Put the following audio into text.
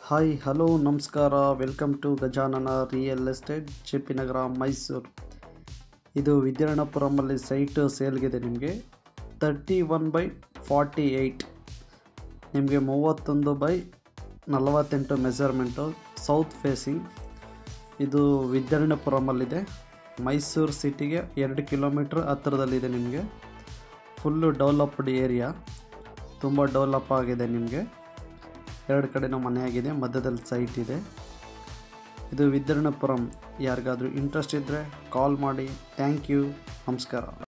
Hi hello ನಮಸ್ಕಾರ, welcome to Gajanana real estate, JP. Nagar, Mysuru. ಇದು ವಿದ್ಯಾರಣ್ಯಪುರಮಲ್ಲಿ ಸೈಟ್ ಸೇಲ್ಗಿದೆ. ನಿಮಗೆ 31/48, ನಿಮಗೆ 31/48 ಮೆಜರ್ಮೆಂಟು, ಸೌತ್ ಫೇಸಿಂಗ್. ಇದು ವಿದ್ಯಾರಣ್ಯಪುರಮಲ್ಲಿದೆ. ಮೈಸೂರು ಸಿಟಿಗೆ 2 ಕಿಲೋಮೀಟ್ರ್ ಹತ್ತಿರದಲ್ಲಿದೆ. ನಿಮಗೆ ಫುಲ್ಲು ಡೆವಲಪ್ಡ್ ಏರಿಯಾ, ತುಂಬ ಡೆವಲಪ್ ಆಗಿದೆ. ನಿಮಗೆ 2 ಕಡೆನೂ ಮನೆ ಆಗಿದೆ, ಮಧ್ಯದಲ್ಲಿ ಸೈಟ್ ಇದೆ. ಇದು ವಿದ್ಯಾರಣ್ಯಪುರಂ. ಯಾರಿಗಾದರೂ ಇಂಟ್ರೆಸ್ಟ್ ಇದ್ದರೆ ಕಾಲ್ ಮಾಡಿ. ಥ್ಯಾಂಕ್ ಯು, ನಮಸ್ಕಾರ.